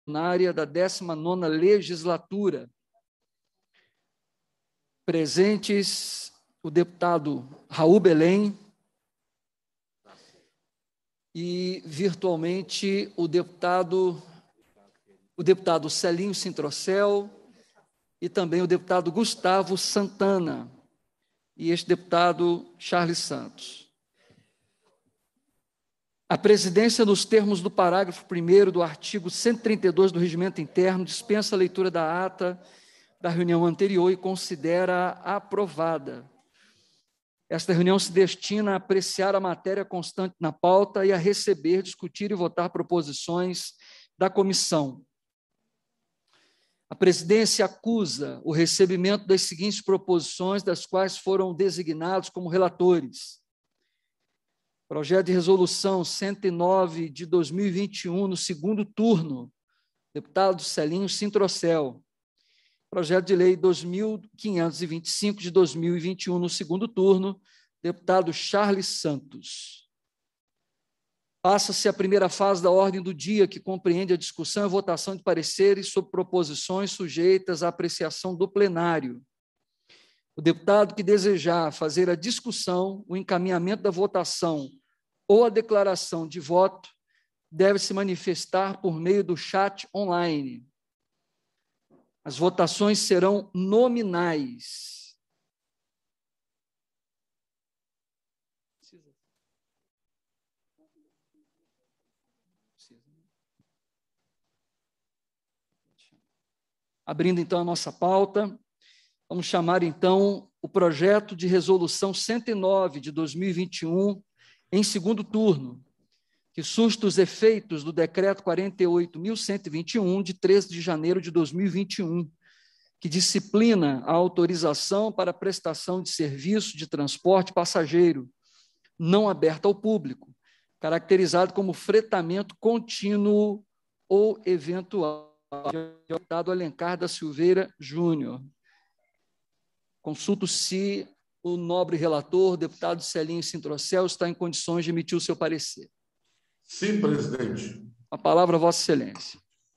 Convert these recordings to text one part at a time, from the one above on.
ordinária da 19ª legislatura. Presentes o deputado Raul Belém e, virtualmente, o deputado Celinho Sintrocel e também o deputado Gustavo Santana e este deputado Charles Santos. A presidência, nos termos do parágrafo 1º do artigo 132 do Regimento Interno, dispensa a leitura da ata da reunião anterior e considera aprovada. Esta reunião se destina a apreciar a matéria constante na pauta e a receber, discutir e votar proposições da comissão. A presidência acusa o recebimento das seguintes proposições, das quais foram designados como relatores: projeto de resolução 109 de 2021, no segundo turno, deputado Celinho Sintrocel. Projeto de lei 2525 de 2021, no segundo turno, deputado Charles Santos. Passa-se a primeira fase da ordem do dia, que compreende a discussão e votação de pareceres sobre proposições sujeitas à apreciação do plenário. O deputado que desejar fazer a discussão, o encaminhamento da votação ou a declaração de voto deve se manifestar por meio do chat online. As votações serão nominais. Abrindo, então, a nossa pauta, vamos chamar, então, o projeto de resolução 109 de 2021, em segundo turno, que surge os efeitos do decreto 48.121, de 13 de janeiro de 2021, que disciplina a autorização para prestação de serviço de transporte passageiro não aberta ao público, caracterizado como fretamento contínuo ou eventual. Deputado Alencar da Silveira Júnior. Consulto se o nobre relator, deputado Celinho Sintrocel, está em condições de emitir o seu parecer. Sim, presidente. A palavra a Vossa Excelência.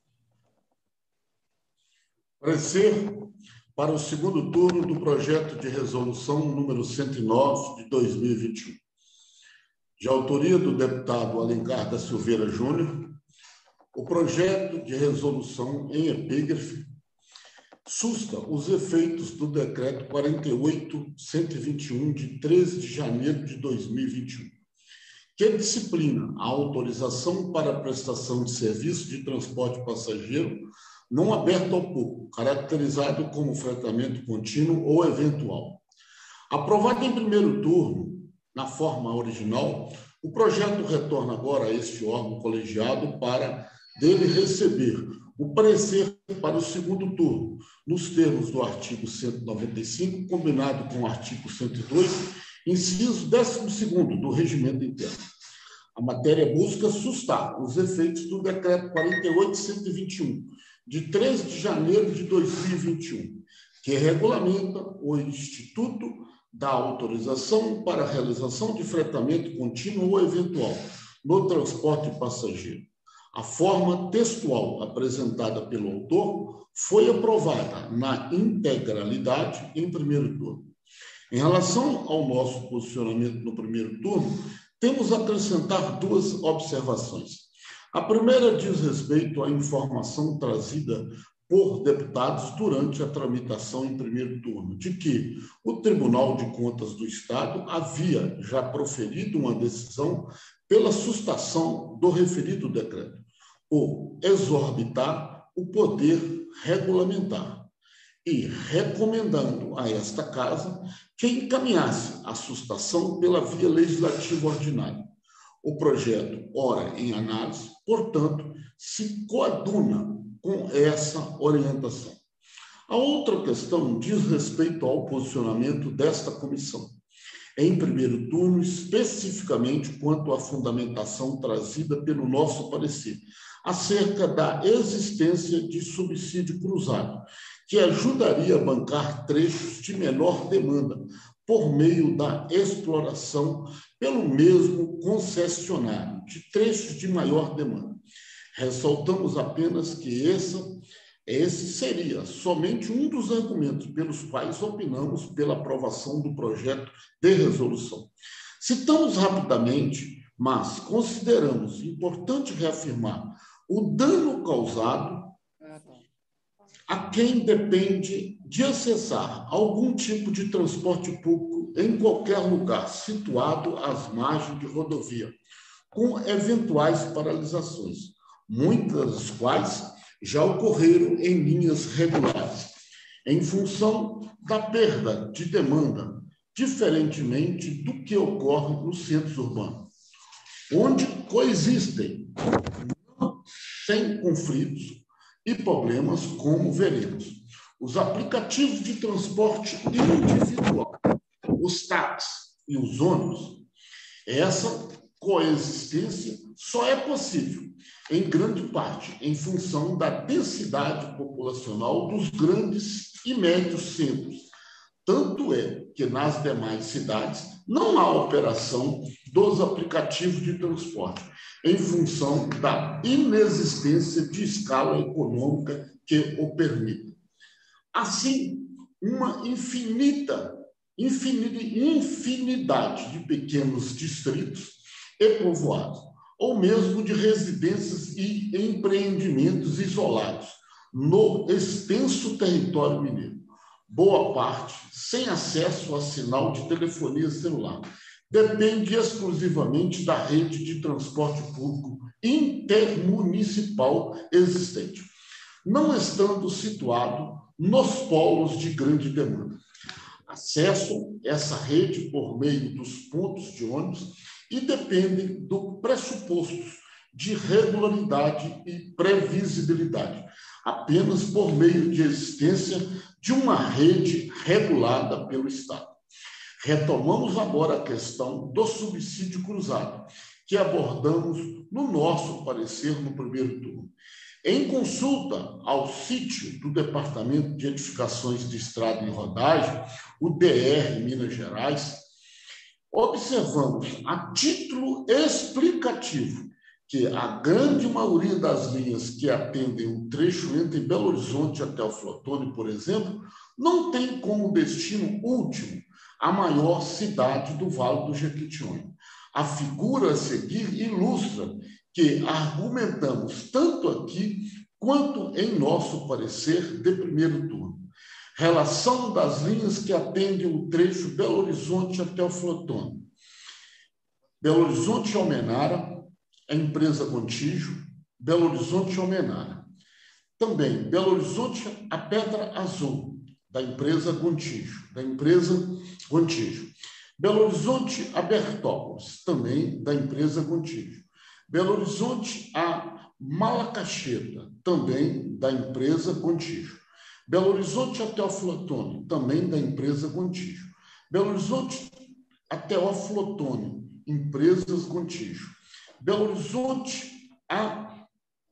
Parecer para o segundo turno do projeto de resolução número 109 de 2021. De autoria do deputado Alencar da Silveira Júnior, o projeto de resolução em epígrafe susta os efeitos do decreto 48.121 de 13 de janeiro de 2021, que disciplina a autorização para a prestação de serviço de transporte passageiro não aberto ao público, caracterizado como fretamento contínuo ou eventual. Aprovado em primeiro turno, na forma original, o projeto retorna agora a este órgão colegiado para dele receber o parecer para o segundo turno, nos termos do artigo 195, combinado com o artigo 102, inciso 12º do Regimento Interno. A matéria busca sustar os efeitos do decreto 48.121, de 13 de janeiro de 2021, que regulamenta o Instituto da autorização para a realização de fretamento contínuo ou eventual no transporte passageiro. A forma textual apresentada pelo autor foi aprovada na integralidade em primeiro turno. Em relação ao nosso posicionamento no primeiro turno, temos a acrescentar duas observações. A primeira diz respeito à informação trazida por deputados durante a tramitação em primeiro turno, de que o Tribunal de Contas do Estado havia já proferido uma decisão pela sustação do referido decreto, por exorbitar o poder regulamentar, e recomendando a esta Casa que encaminhasse a sustação pela via legislativa ordinária. O projeto, ora em análise, portanto, se coaduna com essa orientação. A outra questão diz respeito ao posicionamento desta comissão, em primeiro turno, especificamente quanto à fundamentação trazida pelo nosso parecer, acerca da existência de subsídio cruzado, que ajudaria a bancar trechos de menor demanda, por meio da exploração pelo mesmo concessionário de trechos de maior demanda. Ressaltamos apenas que esse seria somente um dos argumentos pelos quais opinamos pela aprovação do projeto de resolução. Citamos rapidamente, mas consideramos importante reafirmar o dano causado a quem depende de acessar algum tipo de transporte público em qualquer lugar situado às margens de rodovia, com eventuais paralisações, muitas das quais já ocorreram em linhas regulares, em função da perda de demanda, diferentemente do que ocorre nos centros urbanos, onde coexistem, sem conflitos e problemas, como veremos, os aplicativos de transporte individual, os táxis e os ônibus. Essa coexistência só é possível, em grande parte, em função da densidade populacional dos grandes e médios centros. Tanto é que nas demais cidades não há operação dos aplicativos de transporte, em função da inexistência de escala econômica que o permita. Assim, uma infinidade de pequenos distritos e povoados, ou mesmo de residências e empreendimentos isolados no extenso território mineiro, boa parte sem acesso a sinal de telefonia celular, depende exclusivamente da rede de transporte público intermunicipal existente, não estando situado nos polos de grande demanda. Acessam essa rede por meio dos pontos de ônibus e dependem do pressupostos de regularidade e previsibilidade, apenas por meio de existência de uma rede regulada pelo Estado. Retomamos agora a questão do subsídio cruzado, que abordamos no nosso parecer no primeiro turno. Em consulta ao sítio do Departamento de Edificações de Estrada em Rodagem, o DR Minas Gerais, observamos a título explicativo que a grande maioria das linhas que atendem o trecho entre Belo Horizonte até o Flotone, por exemplo, não tem como destino último a maior cidade do Vale do Jequitinhonha. A figura a seguir ilustra que argumentamos tanto aqui quanto em nosso parecer de primeiro turno. Relação das linhas que atendem o trecho Belo Horizonte até o Flotone. Belo Horizonte Almenara, a empresa Gontijo, Belo Horizonte Almenara. Também Belo Horizonte a Pedra Azul, da empresa Gontijo, Belo Horizonte a Bertópolis, também da empresa Gontijo. Belo Horizonte a Malacacheta, também da empresa Gontijo. Belo Horizonte até o Flotone, também da empresa Gontijo. Belo Horizonte até o Flotone, empresas Gontijo. Belo Horizonte até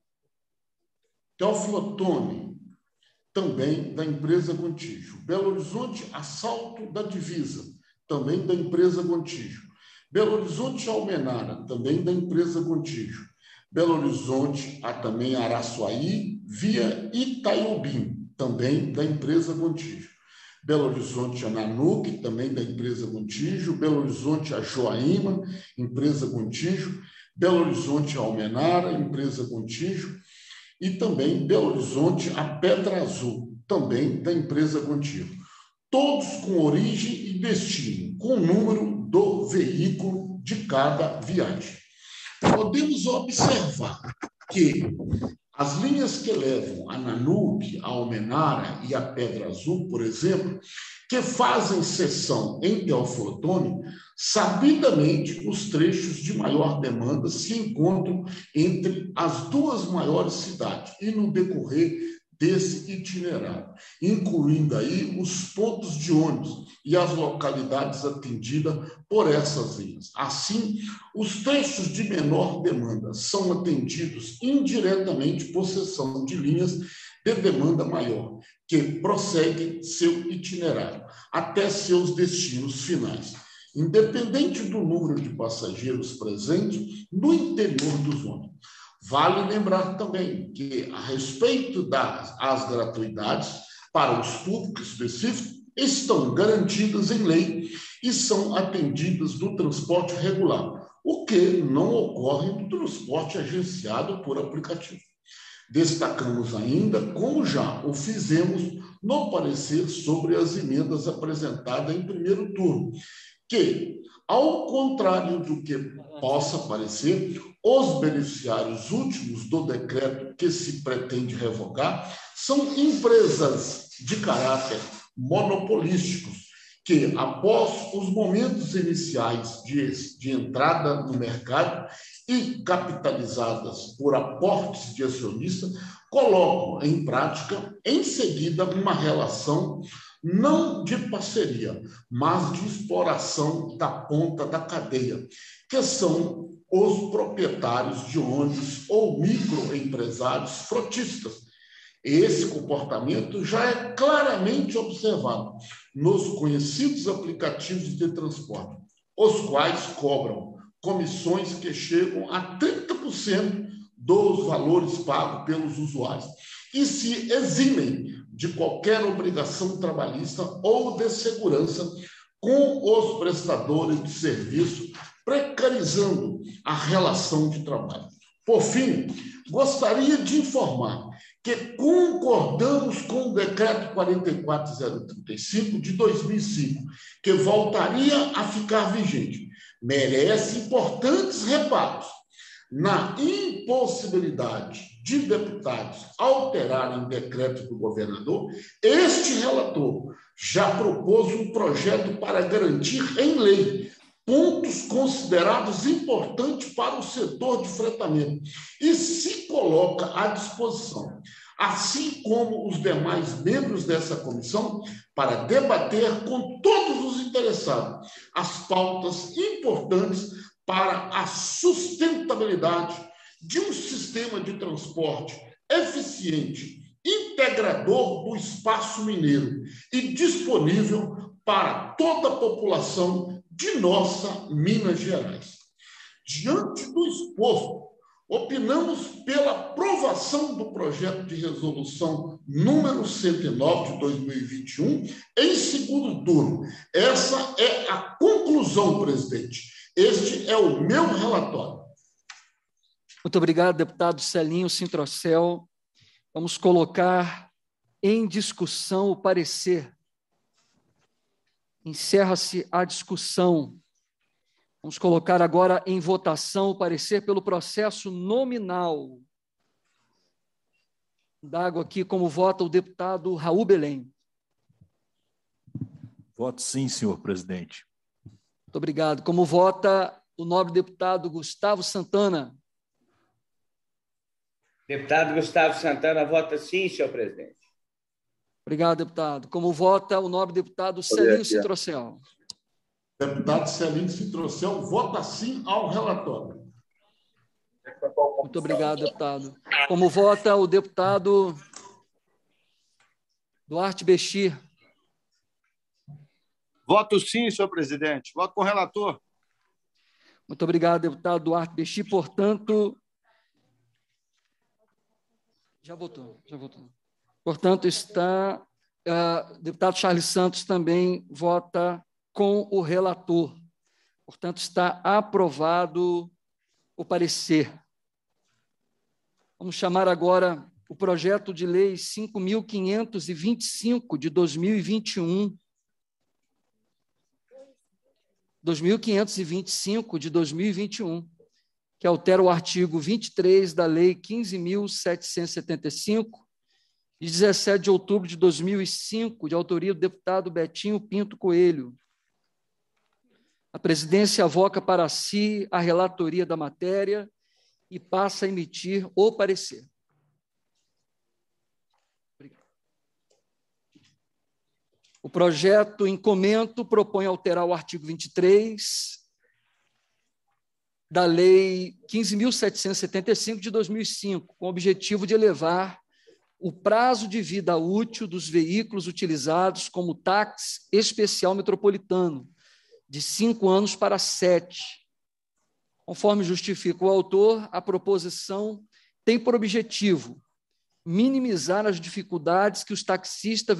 o Flotone, também da empresa Gontijo. Belo Horizonte a Salto da Divisa, também da empresa Gontijo. Belo Horizonte Almenara, também da empresa Gontijo. Belo Horizonte a também Araçuaí, via Itaiobim, também da empresa Gontijo. Belo Horizonte a Nanuque, também da empresa Gontijo. Belo Horizonte a Joaíma, empresa Gontijo. Belo Horizonte a Almenara, empresa Gontijo. E também Belo Horizonte a Pedra Azul, também da empresa Gontijo. Todos com origem e destino, com o número do veículo de cada viagem. Podemos observar que as linhas que levam a Nanuque, a Almenara e a Pedra Azul, por exemplo, que fazem seção em Teoflotone, sabidamente os trechos de maior demanda se encontram entre as duas maiores cidades e no decorrer desse itinerário, incluindo aí os pontos de ônibus e as localidades atendidas por essas linhas. Assim, os trechos de menor demanda são atendidos indiretamente por seção de linhas de demanda maior, que prosseguem seu itinerário até seus destinos finais, independente do número de passageiros presentes no interior dos ônibus. Vale lembrar também que, a respeito das gratuidades para os públicos específicos, estão garantidas em lei e são atendidas no transporte regular, o que não ocorre no transporte agenciado por aplicativo. Destacamos ainda, como já o fizemos no parecer sobre as emendas apresentadas em primeiro turno, que, ao contrário do que possa parecer, os beneficiários últimos do decreto que se pretende revogar são empresas de caráter monopolísticos, que, após os momentos iniciais de entrada no mercado e capitalizadas por aportes de acionistas, colocam em prática, em seguida, uma relação não de parceria, mas de exploração da ponta da cadeia, que são os proprietários de ônibus ou microempresários frotistas. Esse comportamento já é claramente observado nos conhecidos aplicativos de transporte, os quais cobram comissões que chegam a 30% dos valores pagos pelos usuários e se eximem de qualquer obrigação trabalhista ou de segurança com os prestadores de serviço, precarizando a relação de trabalho. Por fim, gostaria de informar que concordamos com o Decreto 44035 de 2005, que voltaria a ficar vigente. Merece importantes reparos na impossibilidade de deputados alterarem decreto do governador. Este relator já propôs um projeto para garantir em lei pontos considerados importantes para o setor de fretamento e se coloca à disposição, assim como os demais membros dessa comissão, para debater com todos os interessados as pautas importantes para a sustentabilidade de um sistema de transporte eficiente, integrador do espaço mineiro e disponível para toda a população de nossa Minas Gerais. Diante do exposto, opinamos pela aprovação do projeto de resolução número 109 de 2021 em segundo turno. Essa é a conclusão, presidente. Este é o meu relatório. Muito obrigado, deputado Celinho Sintrocel. Vamos colocar em discussão o parecer. Encerra-se a discussão. Vamos colocar agora em votação o parecer pelo processo nominal. Dago aqui como vota o deputado Raul Belém. Voto sim, senhor presidente. Muito obrigado. Como vota o nobre deputado Gustavo Santana? Deputado Gustavo Santana vota sim, senhor presidente. Obrigado, deputado. Como vota o nobre deputado Celinho Sintrocel? Deputado Celinho Sintrocel vota sim ao relatório. Muito obrigado, deputado. Como vota o deputado Duarte Bexir? Voto sim, senhor presidente. Voto com o relator. Muito obrigado, deputado Duarte Bexir. Portanto, já votou. Portanto, deputado Charles Santos também vota com o relator. Portanto, está aprovado o parecer. Vamos chamar agora o projeto de lei 5.525 de 2021. 2525 de 2021, que altera o artigo 23 da Lei 15.775, de 17 de outubro de 2005, de autoria do deputado Betinho Pinto Coelho. A presidência avoca para si a relatoria da matéria e passa a emitir o parecer. Obrigado. O projeto em comento propõe alterar o artigo 23 da Lei 15.775 de 2005, com o objetivo de elevar o prazo de vida útil dos veículos utilizados como táxi especial metropolitano, de 5 anos para 7. Conforme justifica o autor, a proposição tem por objetivo minimizar as dificuldades que os taxistas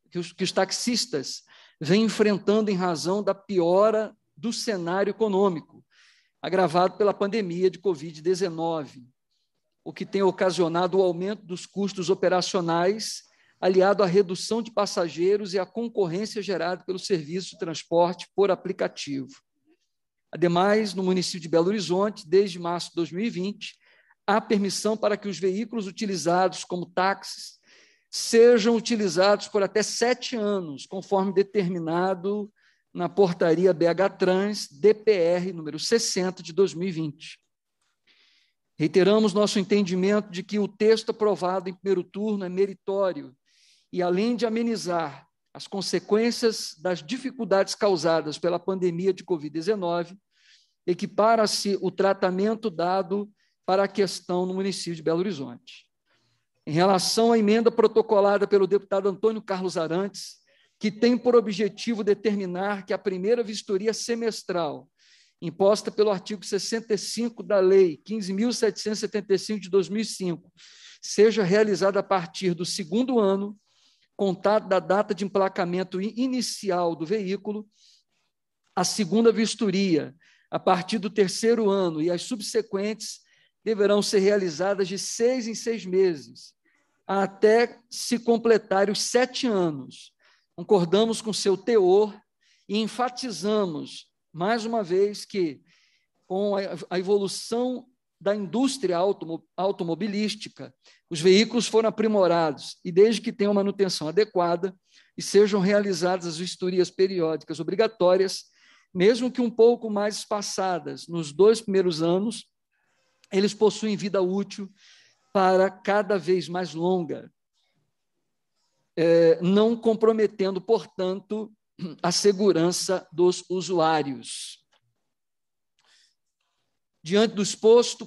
vêm enfrentando em razão da piora do cenário econômico, agravado pela pandemia de Covid-19, o que tem ocasionado o aumento dos custos operacionais, aliado à redução de passageiros e à concorrência gerada pelo serviço de transporte por aplicativo. Ademais, no município de Belo Horizonte, desde março de 2020, há permissão para que os veículos utilizados como táxis sejam utilizados por até 7 anos, conforme determinado na portaria BH-Trans, DPR, número 60, de 2020. Reiteramos nosso entendimento de que o texto aprovado em primeiro turno é meritório e, além de amenizar as consequências das dificuldades causadas pela pandemia de Covid-19, equipara-se o tratamento dado para a questão no município de Belo Horizonte. Em relação à emenda protocolada pelo deputado Antônio Carlos Arantes, que tem por objetivo determinar que a primeira vistoria semestral, imposta pelo artigo 65 da Lei 15.775 de 2005, seja realizada a partir do segundo ano, contado da data de emplacamento inicial do veículo, a segunda vistoria, a partir do terceiro ano, e as subsequentes deverão ser realizadas de 6 em 6 meses, até se completarem os 7 anos. Concordamos com seu teor e enfatizamos, mais uma vez, que com a evolução da indústria automobilística, os veículos foram aprimorados e, desde que tenham manutenção adequada e sejam realizadas as vistorias periódicas obrigatórias, mesmo que um pouco mais espaçadas nos 2 primeiros anos, eles possuem vida útil para cada vez mais longa, não comprometendo, portanto, a segurança dos usuários. Diante do exposto,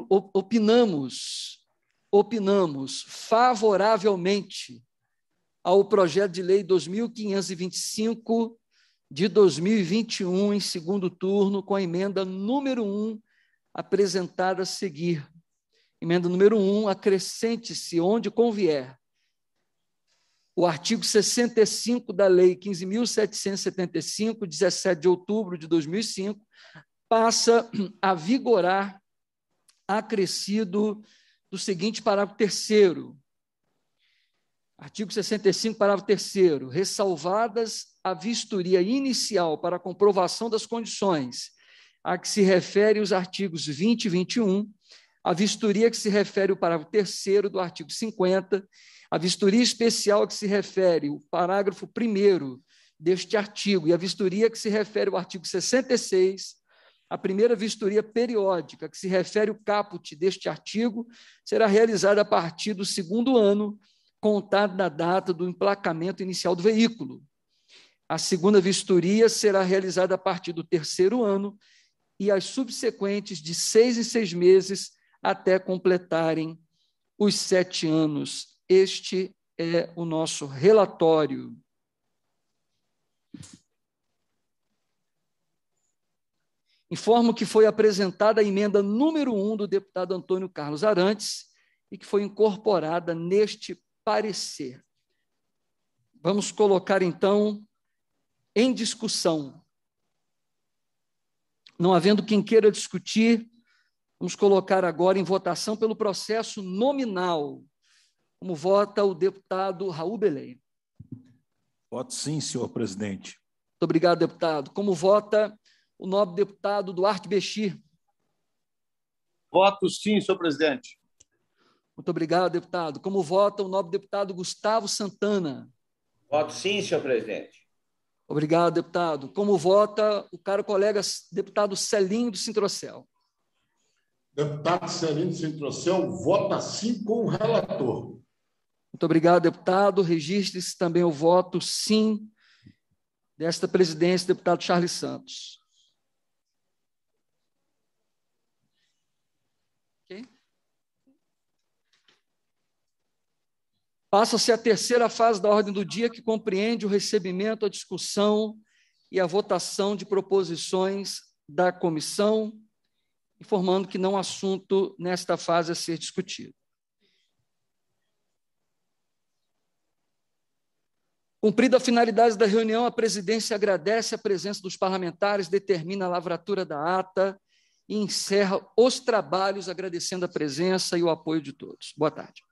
opinamos favoravelmente ao projeto de lei 2525 de 2021, em segundo turno, com a emenda número 1, apresentada a seguir. Emenda número 1, acrescente-se, onde convier, o artigo 65 da Lei 15.775, 17 de outubro de 2005, passa a vigorar, acrescido do seguinte parágrafo 3º. Artigo 65, parágrafo 3º. Ressalvadas a vistoria inicial para a comprovação das condições a que se refere os artigos 20 e 21, a vistoria que se refere ao parágrafo 3º do artigo 50, a vistoria especial que se refere ao parágrafo 1º deste artigo e a vistoria que se refere ao artigo 66, a primeira vistoria periódica que se refere ao caput deste artigo será realizada a partir do segundo ano, contado da data do emplacamento inicial do veículo. A segunda vistoria será realizada a partir do terceiro ano e as subsequentes de 6 em 6 meses até completarem os 7 anos. Este é o nosso relatório. Informo que foi apresentada a emenda número 1 do deputado Antônio Carlos Arantes e que foi incorporada neste parecer. Vamos colocar, então, em discussão. Não havendo quem queira discutir, vamos colocar agora em votação pelo processo nominal. Como vota o deputado Raul Belém? Voto sim, senhor presidente. Muito obrigado, deputado. Como vota o nobre deputado Duarte Bexir? Voto sim, senhor presidente. Muito obrigado, deputado. Como vota o nobre deputado Gustavo Santana? Voto sim, senhor presidente. Obrigado, deputado. Como vota o caro colega deputado Celinho do Sintrocel? Deputado Celinho do Sintrocel vota sim com o relator. Muito obrigado, deputado. Registre-se também o voto sim desta presidência, deputado Charles Santos. Okay. Passa-se a terceira fase da ordem do dia, que compreende o recebimento, a discussão e a votação de proposições da comissão informando que não há assunto nesta fase a ser discutido. Cumprida a finalidade da reunião, a presidência agradece a presença dos parlamentares, determina a lavratura da ata e encerra os trabalhos, agradecendo a presença e o apoio de todos. Boa tarde.